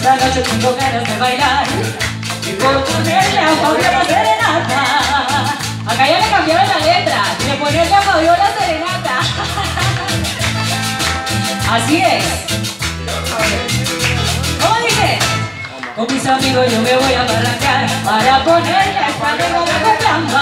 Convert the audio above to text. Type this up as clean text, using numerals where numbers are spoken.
esta noche tengo ganas de bailar y por ponerle a Fabiola serenata. Acá ya le cambiaron la letra y le ponerle a Fabiola serenata. Así es. ¿Cómo dice? Con mis amigos yo me voy a barrancar para ponerle a esta negra de planta.